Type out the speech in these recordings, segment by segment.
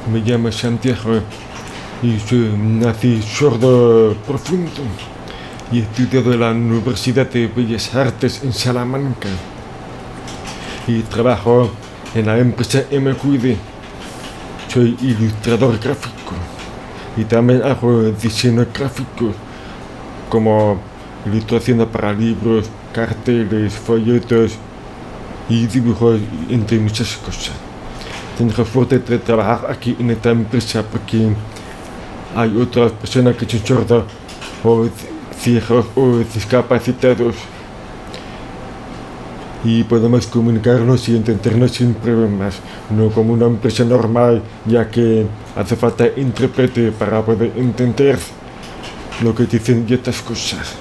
Me llamo Santiago y nací sordo profundo y he estudiado en la Universidad de Bellas Artes en Salamanca y trabajo en la empresa MQD. Soy ilustrador gráfico y también hago diseño gráfico como ilustraciones para libros, carteles, folletos y dibujos, entre muchas cosas. Tengo suerte de trabajar aquí en esta empresa porque hay otras personas que son sordas o ciegos o discapacitados y podemos comunicarnos y entendernos sin problemas, no como una empresa normal, ya que hace falta intérprete para poder entender lo que dicen y estas cosas.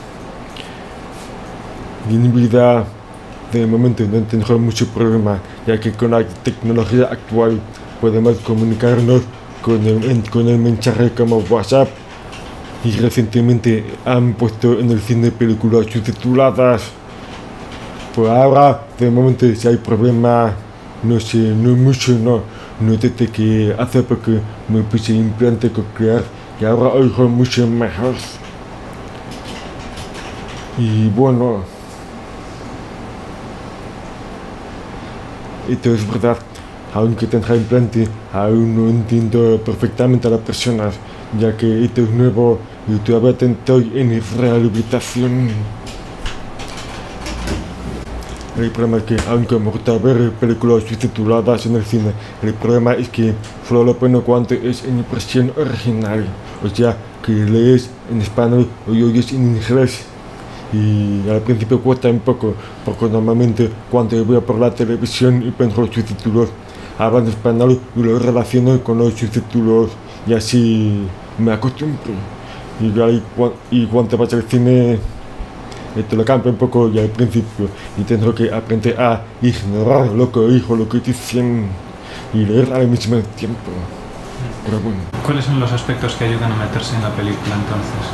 Y en mi vida de momento no tengo mucho problema, ya que con la tecnología actual podemos comunicarnos con el mensaje como WhatsApp, y recientemente han puesto en el cine películas subtituladas. Por ahora, de momento, si hay problema, no sé, no mucho, no desde que hace poco me puse implante cochlear y ahora oigo mucho mejor. Y bueno, esto es verdad, aunque tenga implante, aún no entiendo perfectamente a las personas, ya que esto es nuevo y todavía estoy en rehabilitación. El problema es que, aunque me gusta ver películas subtituladas en el cine, el problema es que solo lo pongo cuando es en versión original, o sea, que lees en español o oyes en inglés. Y al principio cuesta un poco, porque normalmente cuando veo por la televisión y pongo los subtítulos, hablan español y lo relaciono con los subtítulos y así me acostumbro. Y cuando vas al cine, esto lo cambia un poco ya al principio y tengo que aprender a ignorar lo que oigo, lo que dicen y leer al mismo tiempo. Pero bueno. ¿Cuáles son los aspectos que ayudan a meterse en la película entonces?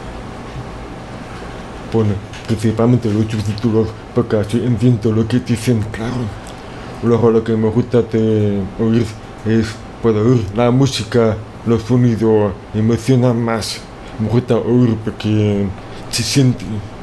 Bueno, principalmente los subtítulos, porque así entiendo lo que dicen, claro. Luego lo que me gusta de oír es poder oír la música, los sonidos, emociona más. Me gusta oír porque se siente.